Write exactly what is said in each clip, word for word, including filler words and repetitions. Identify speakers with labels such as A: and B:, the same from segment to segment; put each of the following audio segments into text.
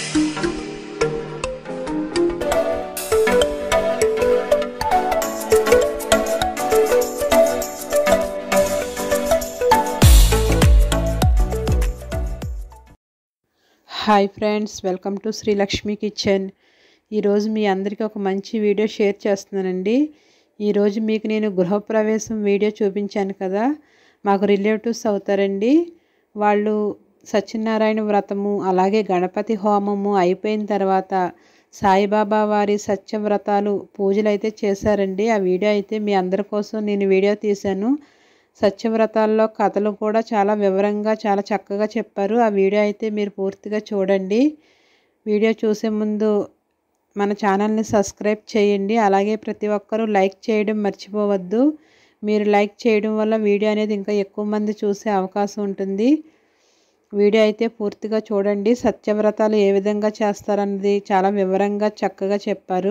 A: Hi friends, welcome to Sri Lakshmi kitchen. ఈరోజు మీ అందరికీ ఒక మంచి వీడియో షేర్ చేస్తున్నానండి. ఈరోజు మీకు నేను గృహప్రవేశం వీడియో చూపించాను కదా, మాకు రిలేటివ్స్ అవుతారండి. వాళ్ళు సత్యనారాయణ వ్రతము అలాగే గణపతి హోమము అయిపోయిన తర్వాత సాయిబాబా వారి సత్యవ్రతాలు పూజలు అయితే చేశారండి. ఆ వీడియో అయితే మీ అందరి కోసం నేను వీడియో తీశాను. సత్యవ్రతాల్లో కథలు కూడా చాలా వివరంగా చాలా చక్కగా చెప్పారు. ఆ వీడియో అయితే మీరు పూర్తిగా చూడండి. వీడియో చూసే ముందు మన ఛానల్ని సబ్స్క్రైబ్ చేయండి. అలాగే ప్రతి ఒక్కరూ లైక్ చేయడం మర్చిపోవద్దు. మీరు లైక్ చేయడం వల్ల వీడియో అనేది ఇంకా ఎక్కువ మంది చూసే అవకాశం ఉంటుంది. వీడియో అయితే పూర్తిగా చూడండి. సత్యవ్రతాలు ఏ విధంగా చేస్తారన్నది చాలా వివరంగా చక్కగా చెప్పారు.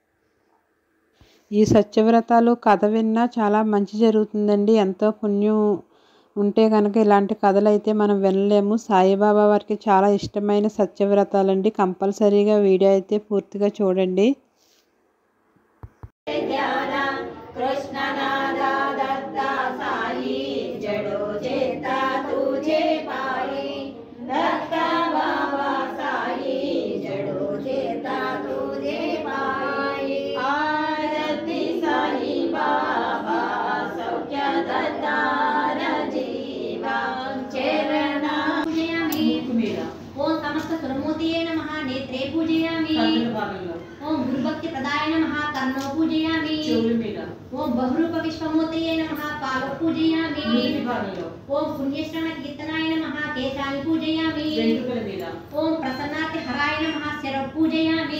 A: ఈ సత్యవ్రతాలు కథ విన్నా చాలా మంచి జరుగుతుందండి. ఎంతో పుణ్యం ఉంటే కనుక ఇలాంటి కథలు అయితే మనం వినలేము. సాయిబాబా వారికి చాలా ఇష్టమైన సత్యవ్రతాలండి. కంపల్సరీగా వీడియో అయితే పూర్తిగా చూడండి.
B: ओम गुरुभक्ति प्रदाय नमः कर्णो पूजयामि ओम बहुरूप विश्वमूर्तये नमः पालो पूजयामि ओम पुण्यश्रवण कीर्तनाय नमः केशानि पूजयामि ओम प्रसन्नाति हराय नमः शिरः पूजयामि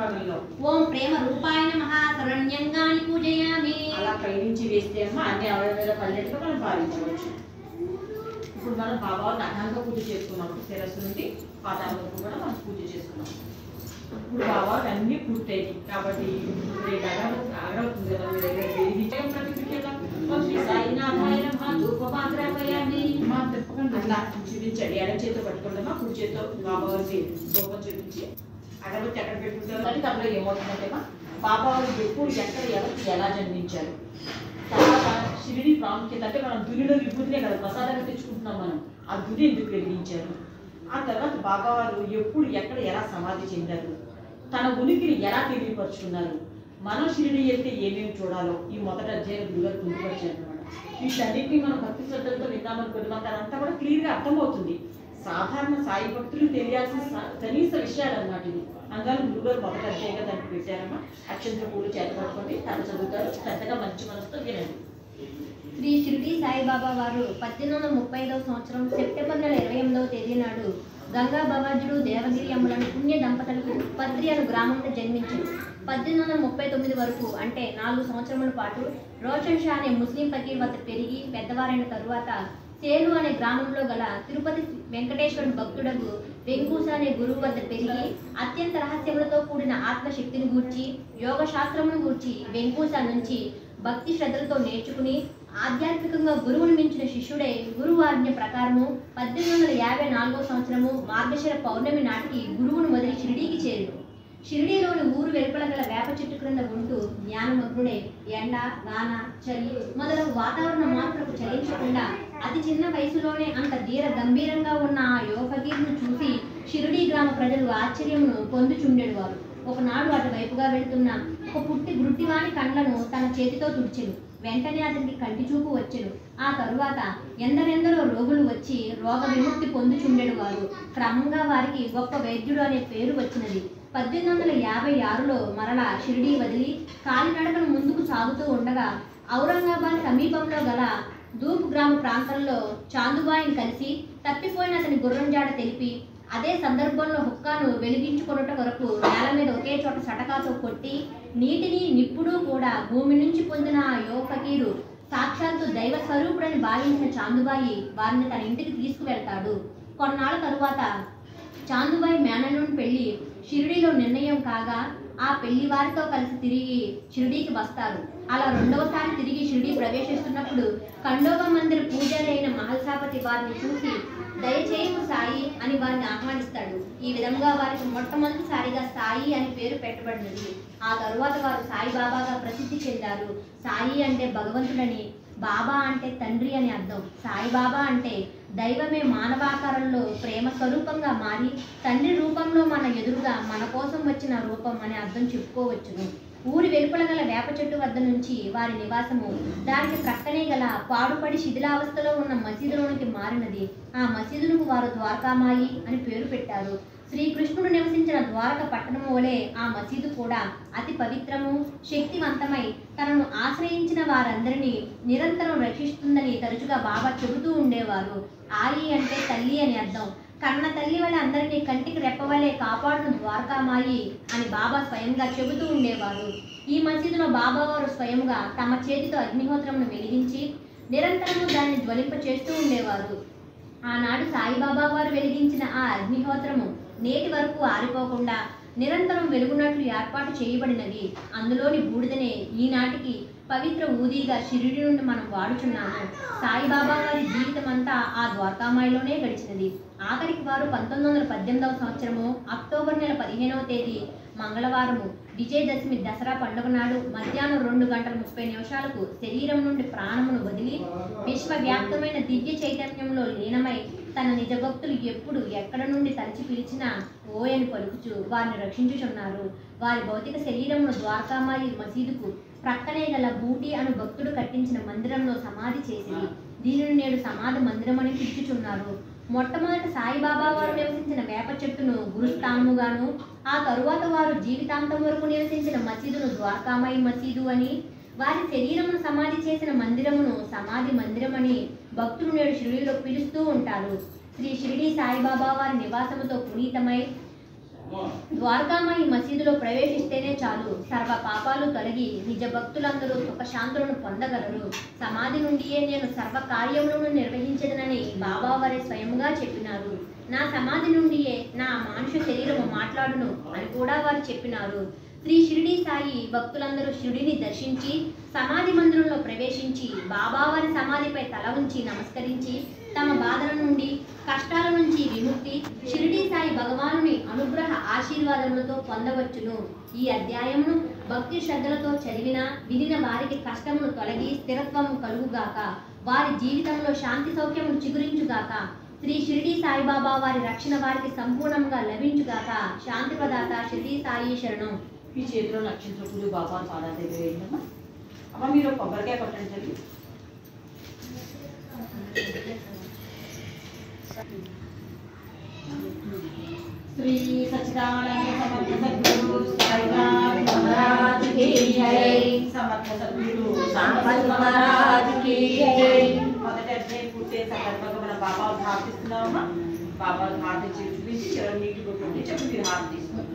B: ओम प्रेम रूपाय नमः शरण्यंगानि पूजयामि అలా పైనుంచి వేస్తే అమ్మ అన్ని అవయవాల పల్లెటలో మనం భావించవచ్చు. ఇప్పుడు మనం బాబావారిని అఖండంగా పూజ చేసుకున్నాం. శిరస్సు నుండి పాదాల వరకు కూడా మనం పూజ చేసుకున్నాం. ఇప్పుడు బాబావారు అన్ని పూర్తయింది కాబట్టి ఆగవుతుంది కదా మీ దగ్గర విజయం ప్రతిపించాం. శ్రీ సాయినాథాయ నమః ధూపపాత్రపయామి మా తప్పకుండా అట్లా చూపించండి. ఎడ చేతితో పట్టుకుంటామా కుడి చేతితో బాబావారికి ధూపం చూపించి అగరబత్తి ఎక్కడ పెట్టుకుంటారు అంటే దాంట్లో ఏమవుతుందంటేమా బాబావారు ఎప్పుడు ఎక్కడ ఎవరికి ఎలా జన్మించారు, తర్వాత షిరిడి ప్రాముఖ్యత అంటే మనం దునిలో విభూతినే కదా ప్రసాదంగా తెచ్చుకుంటున్నాం. మనం ఆ దుని ఎందుకు వెలిగించారు, ఆ తర్వాత బాబావారు ఎప్పుడు ఎక్కడ ఎలా సమాధి చెందారు, తన ఉనికిని ఎలా తెలియపరుచుకున్నారు, మనం షిరిడి వెళ్తే ఏమేమి చూడాలో ఈ మొదటి అధ్యాయం గురుగారు పొందుపరిచారు అనమాట. వీటన్నిటిని మనం భక్తి శ్రద్ధలతో విన్నామనుకోండి మనకు అదంతా కూడా క్లియర్గా అర్థమవుతుంది. సాధారణ సాయి భక్తులు తెలియాల్సిన కనీస విషయాలు అన్నమాట ఇది. అందుకని గురుగారు మొదటి అధ్యాయంగా దానికి పెట్టారమ్మా. అక్షంతర పూలు చేతపట్టుకోండి, తన చదువుతారు, శ్రద్ధగా మంచి మనసుతో వినండి. శ్రీ షిరిడి సాయిబాబా వారు పద్దెనిమిది వందల ముప్పై ఐదవ సంవత్సరం సెప్టెంబర్ నెల ఇరవై ఎనిమిదవ తేదీ నాడు గంగా భవాజుడు దేవగిరి అమ్మలను పుణ్య దంపతులకు పద్రి అను గ్రామంలో జన్మించారు. పద్దెనిమిది వందల ముప్పై తొమ్మిది వరకు అంటే నాలుగు సంవత్సరముల పాటు రోషన్ షా అనే ముస్లిం ఫకీర్ వద్ద పెరిగి పెద్దవారైన తరువాత సేలు అనే గ్రామంలో గల తిరుపతి వెంకటేశ్వరుని భక్తుడకు వెంకూస అనే గురువు వద్ద పెరిగి అత్యంత రహస్యములతో కూడిన ఆత్మశక్తిని గూర్చి యోగ శాస్త్రమును గూర్చి వెంకూస నుంచి భక్తి శ్రద్ధలతో నేర్చుకుని ఆధ్యాత్మికంగా గురువును మించిన శిష్యుడే గురువు ఆజ్ఞ ప్రకారము పద్దెనిమిది వందల యాభై నాలుగో సంవత్సరము మార్గశిర పౌర్ణమి నాటికి గురువును వదిలి షిరిడీకి చేరును. షిరిడీలోని ఊరు వెలుపల గల వేప చెట్టు క్రింద ఉంటూ జ్ఞానమగ్నుడే ఎండ వాన చలి మొదలగు వాతావరణ మార్పులకు చలించకుండా అతి చిన్న వయసులోనే అంత ధీర గంభీరంగా ఉన్న ఆ యోగీర్ను చూసి షిరిడీ గ్రామ ప్రజలు ఆశ్చర్యమును పొందుచుండేవారు. ఒకనాడు అటువైపుగా వెళుతున్న ఒక పుట్టి గుడ్డివాని కండ్లను తన చేతితో తుడిచెను. వెంటనే అతనికి కంటి చూపు వచ్చెను. ఆ తరువాత ఎందరెందరో రోగులు వచ్చి రోగ విముక్తి పొందుచుండెడు వారు. క్రమంగా వారికి గొప్ప వైద్యుడు అనే పేరు వచ్చినది. పద్దెనిమిది వందల యాభై ఆరులో మరలా షిరిడీ వదిలి కాలినడకను ముందుకు సాగుతూ ఉండగా ఔరంగాబాద్ సమీపంలో గల దూప్ గ్రామ ప్రాంతంలో చాందుబాయిని కలిసి తప్పిపోయిన అతని గుర్రంజాడ తెలిపి అదే సందర్భంలో హుక్కాను వెలిగించుకొనుట వరకు నేల మీద ఒకే చోట సటకాతో కొట్టి నీటిని నిప్పుడు కూడా భూమి నుంచి పొందిన ఆ యువ ఫకీరు సాక్షాత్తు దైవ స్వరూపుడని భావించిన చాందుబాయి వారిని తన ఇంటికి తీసుకువెళ్తాడు. కొన్నాళ్ళ తరువాత చాందుబాయి మేనల్లుని పెళ్లి షిరిడీలో నిర్ణయం కాగా ఆ పెళ్లి వారితో కలిసి తిరిగి షిరిడీకి వస్తారు. అలా రెండవసారి తిరిగి షిరిడీ ప్రవేశిస్తున్నప్పుడు ఖండోబా మందిర పూజారి అయిన మహల్సాపతి వారిని చూసి దయచేయము సాయి అని వారిని ఆహ్వానిస్తాడు. ఈ విధంగా వారికి మొట్టమొదటిసారిగా సాయి అని పేరు పెట్టబడినది. ఆ తరువాత వారు సాయిబాబాగా ప్రసిద్ధి చెందారు. సాయి అంటే భగవంతుడని, బాబా అంటే తండ్రి అని అర్థం. సాయిబాబా అంటే దైవమే మానవాకారంలో ప్రేమ స్వరూపంగా మారి తండ్రి రూపంలో మన ఎదురుగా మన కోసం వచ్చిన రూపం అని అర్థం చెప్పుకోవచ్చును. ఊరి వెలుపల గల వేప చెట్టు వద్ద నుంచి వారి నివాసము, దానికి ప్రక్కనే గల పాడుపడి శిథిలావస్థలో ఉన్న మసీదులోనికి మారినది. ఆ మసీదులకు వారు ద్వారకామాయి అని పేరు పెట్టారు. శ్రీకృష్ణుడు నివసించిన ద్వారక పట్టణము వలె ఆ మసీదు కూడా అతి పవిత్రము, శక్తివంతమై తనను ఆశ్రయించిన వారందరినీ నిరంతరం రక్షిస్తుందని తరచుగా బాబా చెబుతూ ఉండేవారు. ఆయి అంటే తల్లి అని అర్థం. కన్న తల్లి వల్ల అందరినీ కంటికి రెప్పవలే కాపాడును ద్వారకామాయి అని బాబా స్వయంగా చెబుతూ ఉండేవారు. ఈ మసీదులో బాబా వారు స్వయంగా తమ చేతితో అగ్నిహోత్రమును వెలిగించి నిరంతరము దాన్ని జ్వలింప చేస్తూ ఉండేవారు. ఆనాడు సాయిబాబా వారు వెలిగించిన ఆ అగ్నిహోత్రము నేటి వరకు ఆరిపోకుండా నిరంతరం వెలుగునట్లు ఏర్పాటు చేయబడినది. అందులోని బూడిదనే ఈనాటికి పవిత్ర ఊదిగా షిరిడి నుండి మనం వాడుచున్నాము. సాయిబాబా వారి జీవితం అంతా ఆ ద్వారకామాయిలోనే గడిచినది. ఆఖరికి వారు పంతొమ్మిది వందల పద్దెనిమిదవ సంవత్సరము అక్టోబర్ నెల పదిహేనవ తేదీ మంగళవారము విజయదశమి దసరా పండుగ నాడు మధ్యాహ్నం రెండు గంటల ముప్పై నిమిషాలకు శరీరం నుండి ప్రాణమును వదిలి విశ్వవ్యాప్తమైన దివ్య చైతన్యంలో లీనమై తన నిజ భక్తులు ఎప్పుడు ఎక్కడ నుండి తలచి పిలిచినా ఓ అని పలుకుచు వారిని రక్షించుచున్నారు. వారి భౌతిక శరీరమును ద్వారకామాయి మసీదుకు ప్రక్కనే గల బూటి అను భక్తుడు కట్టించిన మందిరంలో సమాధి చేసింది. దీనిని నేడు సమాధి మందిరం అని పిలుచుచున్నారు. మొట్టమొదట సాయిబాబా వారు నివసించిన వేప చెట్టును గురుస్థానముగాను, ఆ తరువాత వారు జీవితాంతం వరకు నివసించిన మసీదును ద్వారకామాయి మసీదు అని, వారి శరీరమును సమాధి చేసిన మందిరమును సమాధి మందిరమని భక్తులు నేడు షిరిడీలో పిలుస్తూ ఉంటారు. శ్రీ షిరిడి సాయిబాబా వారి నివాసముతో పునీతమై ద్వారకామాయి మసీదులో ప్రవేశిస్తేనే చాలు సర్వ పాపాలు తొలగి నిజ భక్తులందరూ సుఖశాంతులను పొందగలరు. సమాధి నుండియే నేను సర్వ కార్యములను నిర్వహించదనని బాబా వారే స్వయంగా చెప్పినారు. నా సమాధి నుండియే నా మానుష శరీరము మాట్లాడును అని కూడా వారు చెప్పినారు. శ్రీ షిరిడి సాయి భక్తులందరూ షిరిడిని దర్శించి సమాధి మందిరంలో ప్రవేశించి బాబావారి సమాధిపై తల ఉంచి నమస్కరించి తమ బాధల నుండి కష్టాల నుంచి విముక్తి షిరిడి సాయి భగవానుని అనుగ్రహ ఆశీర్వాదములతో పొందవచ్చును. ఈ అధ్యాయమును భక్తి శ్రద్ధలతో చదివిన వినిన వారికి కష్టమును తొలగి స్థిరత్వము కలుగుగాక, వారి జీవితంలో శాంతి సౌఖ్యమును చిగురించుగాక, శ్రీ షిరిడి సాయిబాబా వారి రక్షణ వారికి సంపూర్ణంగా లభించుగాక. శాంతి ప్రదాత షిరిడి సాయి శరణం.
C: మీ చేతిలో నక్షత్ర పూజ బాబా పాదాల దగ్గర వేయండమ్మా. అమ్మ మీరు కొబ్బరికాయ కొట్టండి తల్లి. శ్రీ సచ్చిదానంద సమర్థ సద్గురు సాయినాథ్ మహారాజ్ కి జై. సమర్థ సద్గురు సాయినాథ్ మహారాజ్ కి జై. మొదటి అధ్యాయం పూర్తి సందర్భంగా మన బాబా ప్రార్థిస్తున్నామమ్మా. బాబా ప్రార్థించి చూపించి చివరి నీటి కొట్టుకుంటే చెప్పి మీరు హారతి తీసుకుంటున్నారు.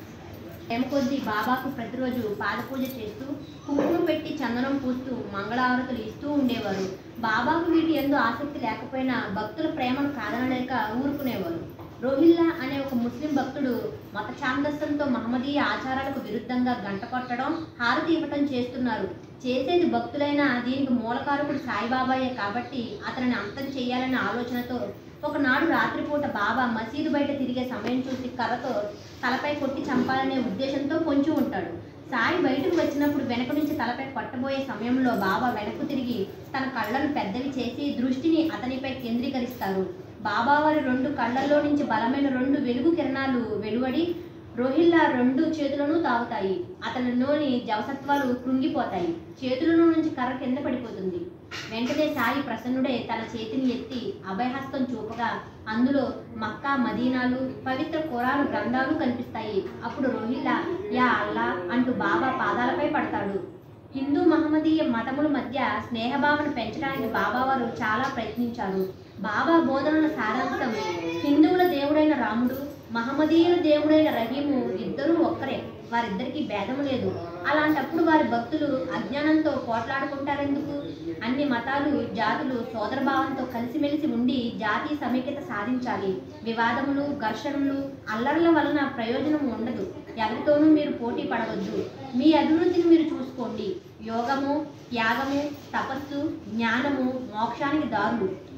B: టైం కొద్దీ బాబాకు ప్రతిరోజు పాదపూజ చేస్తూ కుంకుమ పెట్టి చందనం పూస్తూ మంగళారతులు ఇస్తూ ఉండేవారు. బాబాకు వీటి యందు ఆసక్తి లేకపోయినా భక్తుల ప్రేమను కాదనలేక ఊరుకునేవారు. రోహిల్లా అనే ఒక ముస్లిం భక్తుడు మత ఛాందస్యంతో మహమ్మదీయ ఆచారాలకు విరుద్ధంగా గంట కొట్టడం, హారతి ఇవ్వటం చేస్తున్నారు. చేసేది భక్తులైనా దీనికి మూలకారకుడు సాయిబాబాయే కాబట్టి అతనిని అంతం చేయాలనే ఆలోచనతో ఒకనాడు రాత్రిపూట బాబా మసీదు బయట తిరిగే సమయం చూసి కర్రతో తలపై కొట్టి చంపాలనే ఉద్దేశంతో పొంచి ఉంటాడు. సాయి బయటకు వచ్చినప్పుడు వెనక నుంచి తలపై కొట్టబోయే సమయంలో బాబా వెనక్కు తిరిగి తన కళ్ళను పెద్దవి చేసి దృష్టిని అతనిపై కేంద్రీకరిస్తారు. బాబా వారి రెండు కళ్ళల్లో నుంచి బలమైన రెండు వెలుగు కిరణాలు వెలువడి రోహిల్లా రెండు చేతులను తాగుతాయి. అతనిలోని జవసత్వాలు కృంగిపోతాయి. చేతులలో నుంచి కర్ర కింద పడిపోతుంది. వెంటనే సాయి ప్రసన్నుడే తన చేతిని ఎత్తి అభయహస్తం చూపగా అందులో మక్కా, మదీనాలు, పవిత్ర ఖురాను గ్రంథాలు కనిపిస్తాయి. అప్పుడు రోహిల్లా యా అల్లా అంటూ బాబా పాదాలపై పడతాడు. హిందూ మహమ్మదీయ మతముల మధ్య స్నేహభావన పెంచడానికి బాబా వారు చాలా ప్రయత్నించారు. బాబా బోధనల సారాంశం హిందువుల దేవుడైన రాముడు, మహమ్మదీయుల దేవుడైన రహీము ఇద్దరూ ఒక్కరే, వారిద్దరికీ భేదం లేదు. అలాంటప్పుడు వారి భక్తులు అజ్ఞానంతో పోట్లాడుకుంటారెందుకు? అన్ని మతాలు, జాతులు సోదరభావంతో కలిసిమెలిసి ఉండి జాతీయ సమైక్యత సాధించాలి. వివాదములు, ఘర్షణలు, అల్లర్ల వలన ప్రయోజనం ఉండదు. ఎవరితోనూ మీరు పోటీ పడవద్దు. మీ అభివృద్ధిని మీరు చూసుకోండి. యోగము, త్యాగము, తపస్సు, జ్ఞానము మోక్షానికి దారులు.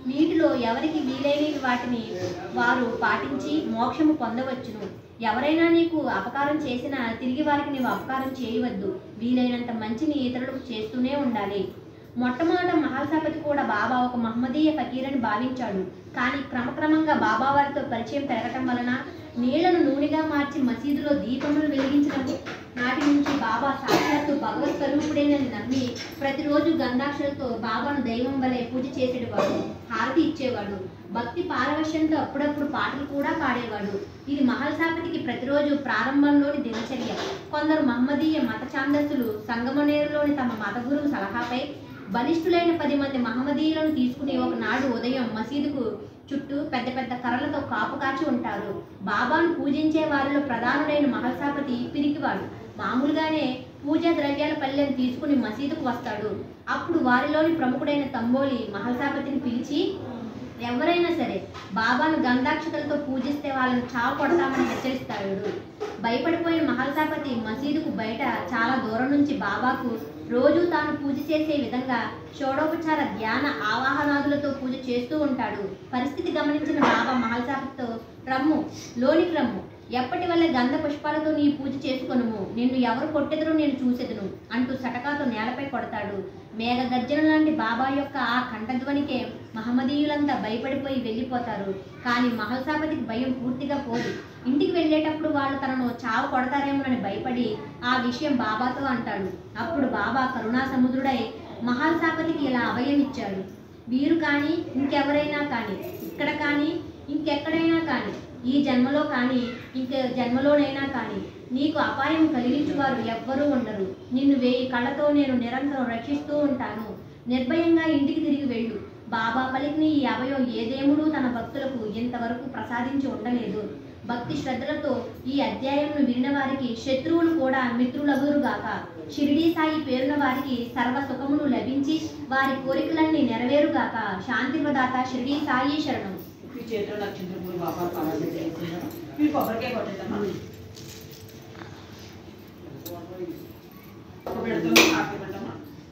B: వీటిలో ఎవరికి వీలైన వాటిని వారు పాటించి మోక్షము పొందవచ్చును. ఎవరైనా నీకు అపకారం చేసినా తిరిగి వారికి నీవు అపకారం చేయవద్దు. వీలైనంత మంచిని ఇతరులకు చేస్తూనే ఉండాలి. మొట్టమొదట మహల్సాపతి కూడా బాబా ఒక మహమ్మదీయ ఫకీర్ అని భావించాడు. కానీ క్రమక్రమంగా బాబా వారితో పరిచయం పెరగటం వలన నీళ్లను నూనెగా మార్చి మసీదులో దీపములు వెలిగించడం నాటి నుంచి బాబా సాక్షాత్తు భగవత్ స్వరూపుడేనని నమ్మి ప్రతిరోజు గంధాక్షలతో బాబాను దైవం వలె పూజ చేసేవాడు, హారతి ఇచ్చేవాడు. భక్తి పారవశ్యంతో అప్పుడప్పుడు పాటలు కూడా పాడేవాడు. ఇది మహల్సాపతికి ప్రతిరోజు ప్రారంభంలోని దినచర్య. కొందరు మహమ్మదీయ మత ఛాందస్సులు సంగమనేరులోని తమ మత గురువు సలహాపై బలిష్ఠులైన పది మంది మహమ్మదీయులను తీసుకుని ఒకనాడు ఉదయం మసీదుకు చుట్టూ పెద్ద పెద్ద కర్రలతో కాపు కాచి ఉంటారు. బాబాను పూజించే వారిలో ప్రధానుడైన మహల్సాపతి పిరికివాడు. మామూలుగానే పూజా ద్రవ్యాల పల్లెను తీసుకుని మసీదుకు వస్తాడు. అప్పుడు వారిలోని ప్రముఖుడైన తంబోలి మహల్సాపతిని పిలిచి, ఎవరైనా సరే బాబాను గంధాక్షతలతో పూజిస్తే వాళ్ళని చావు కొడతామని హెచ్చరిస్తాడు. భయపడిపోయిన మహల్సాపతి మసీదుకు బయట చాలా దూరం నుంచి బాబాకు రోజు తాను పూజ చేసే విధంగా షోడోపచార ధ్యాన ఆవాహనాదులతో పూజ చేస్తూ ఉంటాడు. పరిస్థితి గమనించిన బాబా మహల్సాపతితో, రమ్ము, లోనికి రమ్ము, ఎప్పటి వల్ల గంధ పుష్పాలతో నీ పూజ చేసుకొనుము, నిన్ను ఎవరు కొట్టెదరో నేను చూసెదను అంటూ సటకాతో నేలపై కొడతాడు. మేఘ గర్జన లాంటి బాబా యొక్క ఆ కంఠధ్వనికే మహమ్మదీయులంతా భయపడిపోయి వెళ్ళిపోతారు. కానీ మహల్సాపతికి భయం పూర్తిగా పోదు. ఇంటికి వెళ్ళేటప్పుడు వాళ్ళు తనను చావు కొడతారేమోనని భయపడి ఆ విషయం బాబాతో అంటాడు. అప్పుడు బాబా కరుణా సముద్రుడై మహల్సాపతికి ఇలా అభయం ఇచ్చాడు. వీరు కానీ ఇంకెవరైనా కానీ, ఇక్కడ కానీ ఇంకెక్కడైనా కానీ, ఈ జన్మలో కానీ ఇంక జన్మలోనైనా కానీ నీకు అపాయం కలిగించువారు ఎవ్వరూ ఉండరు. నిన్ను వేయి కళ్ళతో నేను నిరంతరం రక్షిస్తూ ఉంటాను. నిర్భయంగా ఇంటికి తిరిగి వెళ్ళు. బాబా పలికిన ఈ అభయం ఏ దేవుడు తన భక్తులకు ఇంతవరకు ప్రసాదించి ఉండలేదు. భక్తి శ్రద్ధలతో ఈ అధ్యాయంను వినిన వారికి శత్రువులు కూడా మిత్రులగురుగాక. షిరిడీ సాయి పేరున వారికి సర్వ సుఖములు లభించి వారి కోరికలన్నీ నెరవేరుగాక. శాంతి ప్రదాత షిరిడీ సాయి శరణం.
C: ఈ చేతిలో నక్షత్రపూర్ బాబా కావాలి చేస్తున్నాను. మీరు కొబ్బరికాయ కొట్టేద్దామా? పెడతాము, కాఫీ పెట్టామా?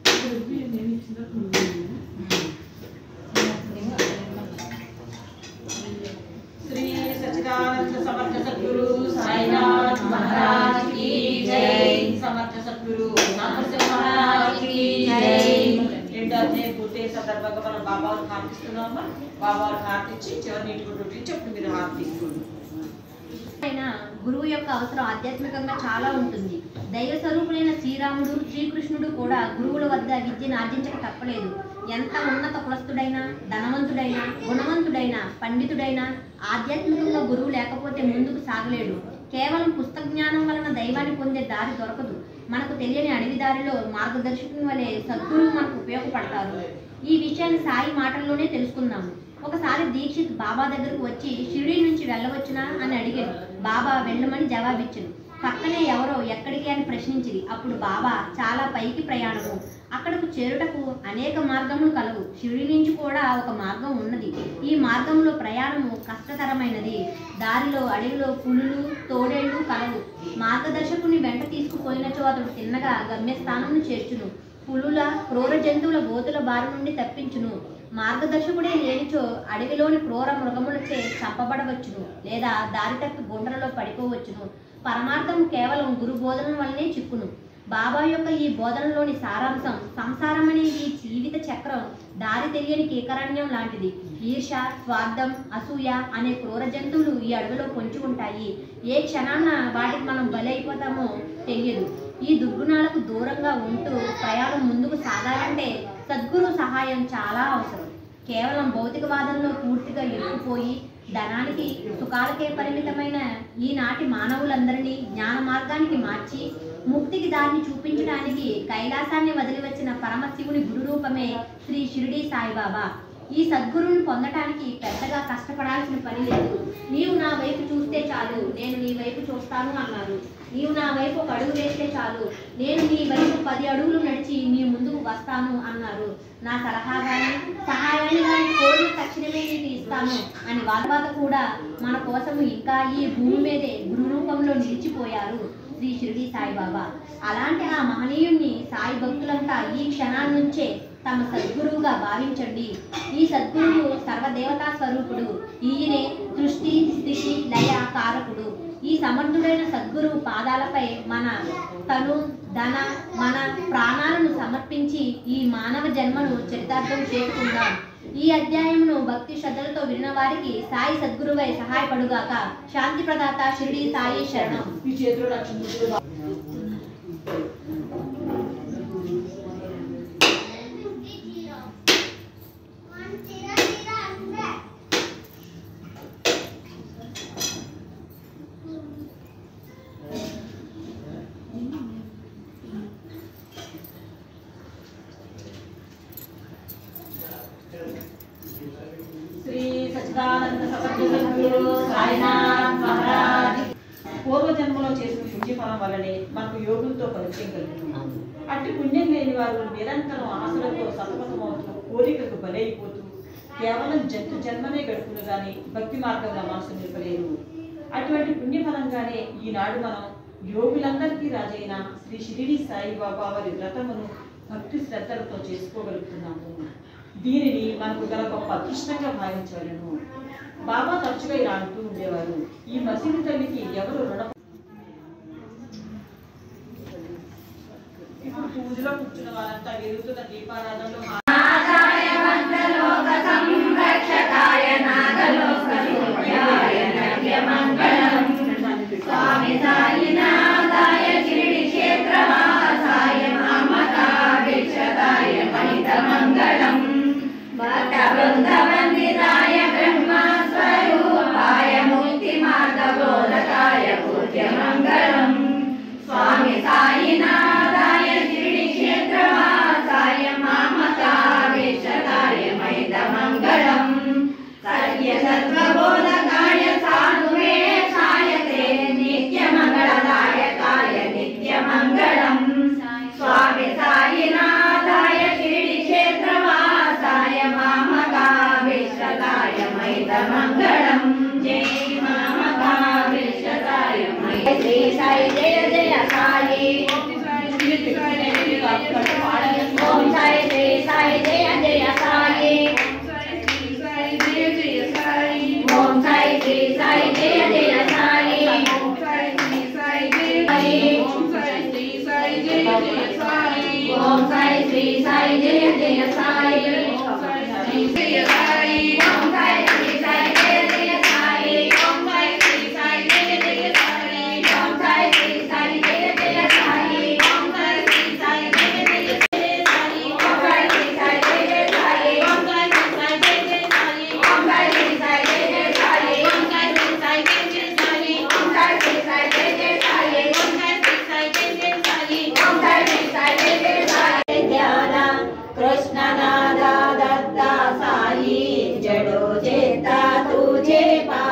C: శ్రీ సచ్చిదానంద సమర్థ సద్గురు సాయినాథ్ మహారాజ్ की जय। సమర్థ సద్గురు నరసింహ మహారాజ్ की जय। ఏంటంటే పూర్తి సందర్భంగా మనం బాబాను హారతిస్తున్నామా? బాబాను హారతిచ్చి చివరి నీటి గుడ్డు ఇచ్చి అప్పుడు మీరు హారతి తీసుకోండి.
B: అయినా గురువు యొక్క అవసరం ఆధ్యాత్మికంగా చాలా ఉంటుంది. దైవ స్వరూపులైన శ్రీరాముడు, శ్రీకృష్ణుడు కూడా గురువుల వద్ద విద్యను ఆర్జించక తప్పలేదు. ఎంత ఉన్నత కులస్థుడైనా, ధనవంతుడైనా, గుణవంతుడైనా, పండితుడైనా ఆధ్యాత్మికంగా గురువు లేకపోతే ముందుకు సాగలేడు. కేవలం పుస్తక జ్ఞానం వలన దైవాన్ని పొందే దారి దొరకదు. మనకు తెలియని అడవి దారిలో మార్గదర్శకుని వలె సద్గురువు మనకు ఉపయోగపడతారు. ఈ విషయాన్ని సాయి మాటల్లోనే తెలుసుకుందాము. ఒకసారి దీక్షిత్ బాబా దగ్గరకు వచ్చి షిరిడీ నుంచి వెళ్ళవచ్చునా అని అడిగాడు. బాబా వెళ్ళమని జవాబిచ్చాను. పక్కనే ఎవరో ఎక్కడికి అని ప్రశ్నించింది. అప్పుడు బాబా, చాలా పైకి ప్రయాణము, అక్కడకు చేరుటకు అనేక మార్గములు కలవు. షిరిడీ నుంచి కూడా ఒక మార్గం ఉన్నది. ఈ మార్గంలో ప్రయాణము కష్టతరమైనది. దారిలో అడవిలో పులులు, తోడేళ్లు కలవు. మార్గదర్శకుని వెంట తీసుకుపోయినచో అతడు తిన్నగా గమ్యస్థానమును చేర్చును. పులుల, క్రూర జంతువుల గోతుల బారి నుండి తప్పించును. మార్గదర్శకుడే లేనిచో అడవిలోని క్రూర మృగములచే చంపబడవచ్చును, లేదా దారి తప్పి గుంటలలో పడిపోవచ్చును. పరమార్థం కేవలం గురు బోధన వల్లనే చిక్కును. బాబా యొక్క ఈ బోధనలోని సారాంశం, సంసారం అనే ఈ జీవిత చక్రం దారి తెలియని కీకరణ్యం లాంటిది. ఈర్ష, స్వార్థం, అసూయ అనే క్రూర జంతువులు ఈ అడవిలో పొంచి ఉంటాయి. ఏ క్షణాన వాటికి మనం బలైపోతామో తెలియదు. ఈ దుర్గుణాలకు దూరంగా ఉంటూ ప్రయాణం ముందుకు సాగాలంటే సద్గురు సహాయం చాలా అవసరం. కేవలం భౌతికవాదంలో పూర్తిగా ఇరుక్కుపోయి ధనానికి, సుఖాలకే పరిమితమైన ఈనాటి మానవులందరినీ జ్ఞాన మార్గానికి మార్చి ముక్తికి దారిని చూపించడానికి కైలాసాన్ని వదిలి వచ్చిన పరమశివుని గురు రూపమే శ్రీ షిరిడీ సాయిబాబా. ఈ సద్గురువుని పొందటానికి పెద్దగా కష్టపడాల్సిన పని లేదు. నీవు నా వైపు చూస్తే చాలు, నేను నీ వైపు చూస్తాను అన్నారు. నీవు నా వైపు ఒక అడుగు వేస్తే చాలు, నేను నీ వైపు పది అడుగులు నడిచి నీ ముందుకు వస్తాను అన్నారు. నా సలహా కానీ సహాయాన్ని కానీ కోరిన తక్షణమే నీకు ఇస్తాను అని వార్వాత కూడా మన కోసం ఇంకా ఈ భూమి మీదే గురు రూపంలో నిలిచిపోయారు శ్రీ షిరిడీ సాయిబాబా. అలాంటి ఆ మహనీయుణ్ణి సాయి భక్తులంతా ఈ క్షణాల నుంచే తమ సద్గురువుగా భావించండి. ఈ సద్గురువు సర్వదేవతా స్వరూపుడు. ఈయనే సృష్టి స్థితి లయ కారకుడు. ఈ సమర్థుడైన సద్గురువు పాదాలపై మన తను ధన మన ప్రాణాలను సమర్పించి ఈ మానవ జన్మను చరితార్థం చేసుకుందాం. ఈ అధ్యాయమును భక్తి శ్రద్ధలతో విన్న వారికి సాయి సద్గురువై సహాయపడుగాక. శాంతి ప్రదాత షిరిడి సాయి శరణం.
C: ఈ చేతిలో లక్ష్మీ శ్రీ సచ్చిదానంద సద్గురు సాయినాథ్ మహారాజ్. పూర్వజన్మలో చేసిన పుణ్యఫలం వల్లనే మనకు యోగులతో పరిచయం కలుగుతుంది. అట్టి పుణ్యం లేని వారు నిరంతరం ఆశలతో సతమతమవుతూ కోరికలకు బలైపోతూ కేవలం జంతు జన్మనే గడుపును గాని భక్తి మార్గంలో మనసు నిలపలేరు. అటువంటి పుణ్యఫలంగానే ఈనాడు మనం యోగులందరికీ రాజైన శ్రీ షిరిడి సాయిబాబా వారి వ్రతమును భక్తి శ్రద్ధలతో చేసుకోగలుగుతున్నాము. దీనిని మనకు గల గొప్ప అదృష్టంగా భావించవలను. బాబా తరచుగా ఇలా అంటూ ఉండేవారు, ఈ మసీదు తల్లికి ఎవరు రుణ. ఇప్పుడు పూజలో కూర్చున్న వారంతా వెలుగుతున్న దీపారాధనలో
D: స్వామి సాయినాథాయ షిరిడి క్షేత్రవాసాయ మామకాభిక్షదాయ మహితమంగళం భక్తవృందవందితాయ బ్రహ్మస్వరూపాయ ముక్తిమార్గబోధకాయ పూజ్యమంగళం స్వామి సాయినాథాయ షిరిడి క్షేత్రవాసాయ మామకాభిక్షదాయ మహితమంగళం సత్యసత్వబోధకాయ సాధువేషాయ తే నిత్యమంగళదాయకాయ నిత్యమంగళం స్వామి సాయినాథాయ షిరిడి క్షేత్రవాసాయ మామకాభిక్షదాయ మహితమంగళం జై మామకాభిక్షదాయ మహిత శ్రీ సాయి జయ జయ సాయి ఓం సాయి శ్రీ సాయి జయ జయ సాయి ఓం సాయి శ్రీ సాయి జయ జయ సాయి ఓం సాయి శ్రీ సాయి జయ ఓం సాయి శ్రీ సాయి జయ జయ సాయి ఓం సాయి శ్రీ సాయి జయ జయ సాయి ఓం సాయి శ్రీ జయ సాయి ఓం సాయి శ్రీ సాయి జయ జయ సాయి ఓం సాయి శ్రీ సాయి జయ జయ సాయి ఓం సాయి శ్రీ సాయి జయ జయ సాయి ఓం సాయి శ్రీ సాయి జయ జయ సాయి ఓం సాయి శ్రీ సాయి జయ జయ సాయి ఓం సాయి శ్రీ సాయి జయ జయ సాయి ఓం సాయి శ్రీ సాయి జయ జయ సాయి ఓం సాయి శ్రీ సాయి జయ జయ సాయి ఓం సాయి శ్రీ సాయి జయ జయ సాయి ఓం సాయి శ్రీ సాయి జయ జయ సాయి ఓం సాయి శ్రీ సాయి జయ జయ సాయి ధ్యాన कृष्ण नादा दत्ता साई जड़ो चेता तुझे पा